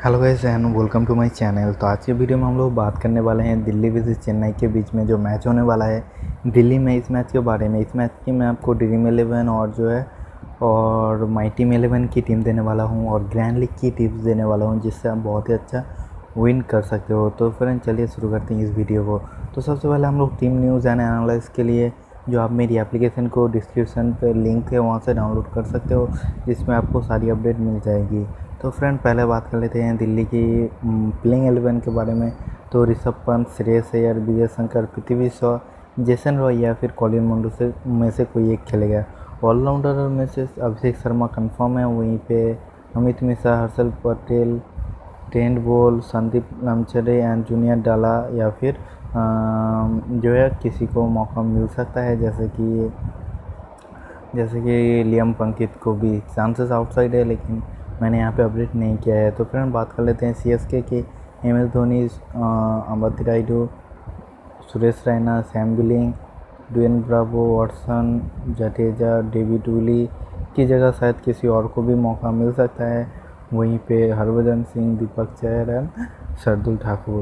Hello guys and welcome to my channel. तो आज के वीडियो में हम लोग बात करने वाले हैं दिल्ली वर्सेस चेन्नई के बीच में जो मैच होने वाला है दिल्ली में। इस मैच के बारे में, इस मैच की मैं आपको ड्रीम11 और जो है और माई टीम 11 की टीम देने वाला हूं और ग्रैंड लीग की टिप्स देने वाला हूं जिससे आप बहुत ही अच्छा विन कर सकते हो। तो फ्रेंड चलिए शुरू करते हैं इस वीडियो को। तो सबसे पहले हम लोग टीम न्यूज़ एंड एनालिसिस के लिए जो आप मेरी एप्लीकेशन को डिस्क्रिप्शन पे लिंक है वहाँ से डाउनलोड कर सकते हो, जिसमें आपको सारी अपडेट मिल जाएगी। तो फ्रेंड पहले बात कर लेते हैं दिल्ली की प्लेइंग 11 के बारे में। तो Rishabh Pant, Shreyas Iyer, Vijay Shankar, Prithvi Shaw, Jason Roy या फिर कॉलिन मुंडू में से कोई एक खेलेगा। ऑलराउंडर में से अभिषेक शर्मा कंफर्म है, वहीं पे Amit Mishra, Harshal Patel, Trent Boult, Sandeep Lamichhane and junior Dala या फिर जो है किसी को मौका मिल सकता है, जैसे कि लियम पंकित को भी चांसेस आउटसाइड है, लेकिन मैंने यहाँ पे अपडेट नहीं किया है। तो फ्रेंड बात कर लेते हैं सीएसके की। MS Dhoni, Ambati Rayudu, Suresh Raina, Sam billing, Dwayne Bravo, Watson, Jadeja, David Willey की जगह शायद किसी और को भी मौका मिल सकता है। वहीं पे हरभजन सिंह, दीपक चहर एंड शार्दुल ठाकुर।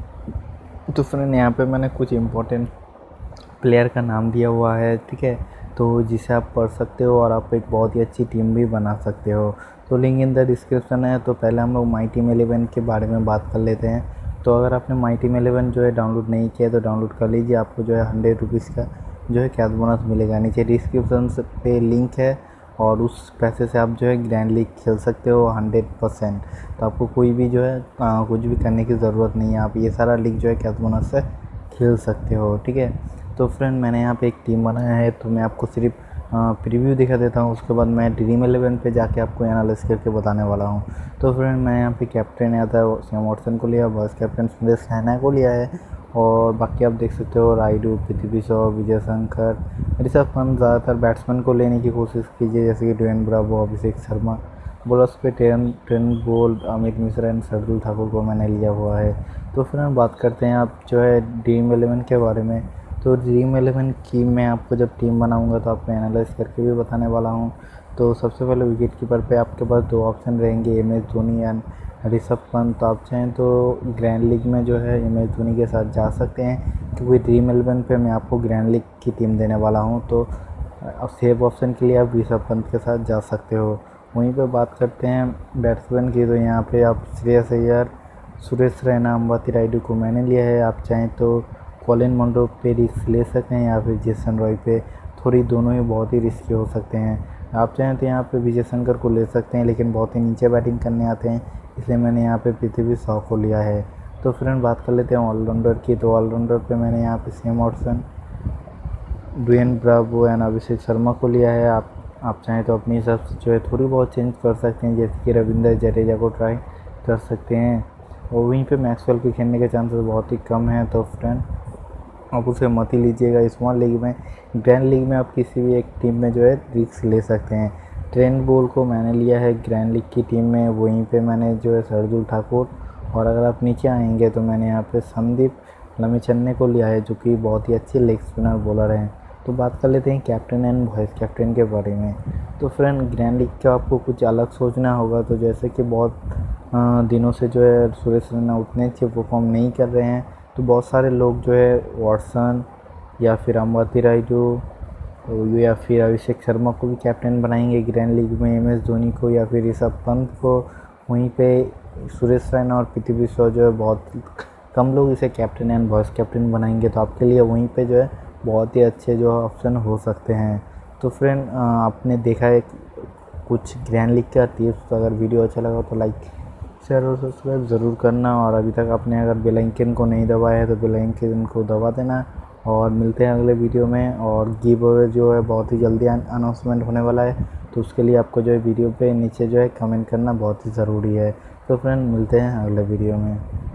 तो फ्रेंड यहाँ पे मैंने कुछ इम्पोर्टेंट प्लेयर का नाम दिया हुआ है, ठीक है, तो जिसे आप पढ़ सकते हो और आप एक बहुत ही अच्छी टीम भी बना सकते हो। तो लिंक इन द डिस्क्रिप्शन है। तो पहले हम लोग माई टीम 11 के बारे में बात कर लेते हैं। तो अगर आपने माई टीम 11 जो है डाउनलोड नहीं किया तो डाउनलोड कर लीजिए, आपको जो है 100 रुपीज़ का जो है कैश बोनस मिलेगा। नीचे डिस्क्रिप्शन पे लिंक है और उस पैसे से आप जो है ग्रैंड लीग खेल सकते हो 100%। तो आपको कोई भी जो है कुछ भी करने की ज़रूरत नहीं है, आप ये सारा लीग जो है कैश बोनस से खेल सकते हो, ठीक है। तो फ्रेंड मैंने यहाँ पे एक टीम बनाया है, तो मैं आपको सिर्फ प्रीव्यू दिखा देता हूँ, उसके बाद मैं ड्रीम11 पे जाके आपको एनालिसिस करके बताने वाला हूँ। तो फ्रेंड मैं यहाँ पे कैप्टन आता है सैम वॉटसन को लिया, वाइस कैप्टन सुरेश रैना को लिया है और बाकी आप देख सकते हो रायडू, पृथ्वी शॉ, विजय शंकर, ऋषभ पंत। ज़्यादातर बैट्समैन को लेने की कोशिश कीजिए, जैसे कि Dwayne Bravo, Abhishek Sharma. Bowlers पे Trent Boult, Amit Mishra and Shardul Thakur को मैंने लिया हुआ है। तो फिर हम बात करते हैं आप जो है ड्रीम11 के बारे में। तो ड्रीम11 की मैं आपको जब टीम बनाऊंगा तो आपको एनालाइज करके भी बताने वाला हूं। तो सबसे पहले विकेट कीपर पे आपके पास दो ऑप्शन रहेंगे, एमएस धोनी एंड ऋषभ पंत। तो आप चाहें तो ग्रैंड लीग में जो है एमएस धोनी के साथ जा सकते हैं, क्योंकि ड्रीम11 पे मैं आपको ग्रैंड लीग की टीम देने वाला हूँ। तो सेफ ऑप्शन के लिए आप ऋषभ पंत के साथ जा सकते हो। वहीं पे बात करते हैं बैट्समैन की। तो यहाँ पे आप श्रेयस अय्यर, सुरेश रैना, अंबती रायडू को मैंने लिया है। आप चाहें तो कॉलिन मुंडू पे रिस्क ले सकते हैं या फिर जेसन रॉय पे, थोड़ी दोनों ही बहुत ही रिस्की हो सकते हैं। आप चाहें तो यहाँ पे विजय शंकर को ले सकते हैं, लेकिन बहुत ही नीचे बैटिंग करने आते हैं, इसलिए मैंने यहाँ पे पृथ्वी शॉ को लिया है। तो फ्रेंड बात कर लेते हैं ऑलराउंडर की। तो ऑलराउंडर पे मैंने यहाँ पे Sam Watson, Dwayne Bravo and Abhishek Sharma को लिया है। आप चाहें तो अपने हिसाब से जो है थोड़ी बहुत चेंज कर सकते हैं, जैसे कि रविंद्र जडेजा को ट्राई कर सकते हैं। और वहीं पे मैक्सवेल के खेलने के चांसेस बहुत ही कम हैं, तो फ्रेंड आप उसे मत ही लीजिएगा। स्मॉल लीग में, ग्रैंड लीग में आप किसी भी एक टीम में जो है रिस्क ले सकते हैं। ट्रेंट बोल्ट को मैंने लिया है ग्रैंड लीग की टीम में, वहीं पे मैंने जो है शार्दुल ठाकुर, और अगर आप नीचे आएंगे तो मैंने यहाँ पे संदीप लमिचन्ने को लिया है, जो कि बहुत ही अच्छे लेग स्पिनर बॉलर हैं। तो बात कर लेते हैं कैप्टन एंड वाइस कैप्टन के बारे में। तो फ्रेंड ग्रैंड लीग का आपको कुछ अलग सोचना होगा। तो जैसे कि बहुत दिनों से जो है सुरेश रैना उतने अच्छे परफॉर्म नहीं कर रहे हैं, तो बहुत सारे लोग जो है वॉटसन या फिर अंबती रायडू या फिर अभिषेक शर्मा को भी कैप्टन बनाएंगे ग्रैंड लीग में, एमएस धोनी को या फिर ऋषभ पंत को। वहीं पे सुरेश रैना और पृथ्वी शॉ जो है बहुत कम लोग इसे कैप्टन एंड वाइस कैप्टन बनाएंगे। तो आपके लिए वहीं पे जो है बहुत ही अच्छे जो ऑप्शन हो सकते हैं। तो फ्रेंड आपने देखा है कुछ ग्रैंड लीग का टिप्स। तो अगर वीडियो अच्छा लगा तो लाइक, शेयर और सब्सक्राइब ज़रूर करना, और अभी तक आपने अगर बेल आइकन को नहीं दबाया है तो बेल आइकन को दबा देना। और मिलते हैं अगले वीडियो में। और गिव अवे जो है बहुत ही जल्दी अनाउंसमेंट होने वाला है, तो उसके लिए आपको जो है वीडियो पे नीचे जो है कमेंट करना बहुत ही ज़रूरी है। तो फ्रेंड मिलते हैं अगले वीडियो में।